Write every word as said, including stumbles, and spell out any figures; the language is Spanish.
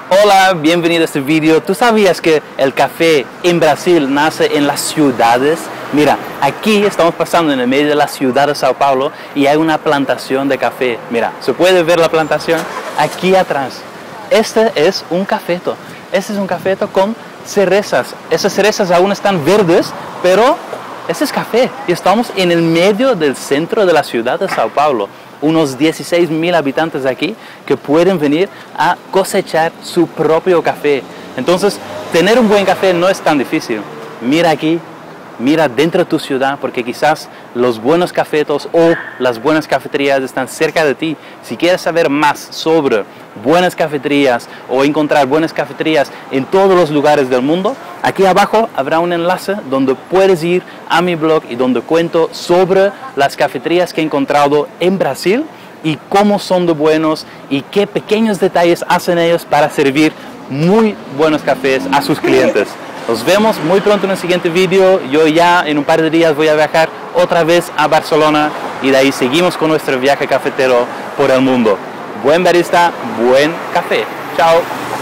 Hola, bienvenido a este vídeo. ¿Tú sabías que el café en Brasil nace en las ciudades? Mira, aquí estamos pasando en el medio de la ciudad de Sao Paulo y hay una plantación de café. Mira, ¿se puede ver la plantación? Aquí atrás. Este es un cafeto. Este es un cafeto con cerezas. Esas cerezas aún están verdes, pero este es café. Y estamos en el medio del centro de la ciudad de Sao Paulo. Unos dieciséis mil habitantes aquí que pueden venir a cosechar su propio café. Entonces, tener un buen café no es tan difícil. Mira aquí, mira dentro de tu ciudad, porque quizás los buenos cafetos o las buenas cafeterías están cerca de ti. Si quieres saber más sobre buenas cafeterías o encontrar buenas cafeterías en todos los lugares del mundo, aquí abajo habrá un enlace donde puedes ir a mi blog y donde cuento sobre las cafeterías que he encontrado en Brasil y cómo son de buenos y qué pequeños detalles hacen ellos para servir muy buenos cafés a sus clientes. Nos vemos muy pronto en el siguiente vídeo. Yo ya en un par de días voy a viajar otra vez a Barcelona y de ahí seguimos con nuestro viaje cafetero por el mundo. Buen barista, buen café. Chao.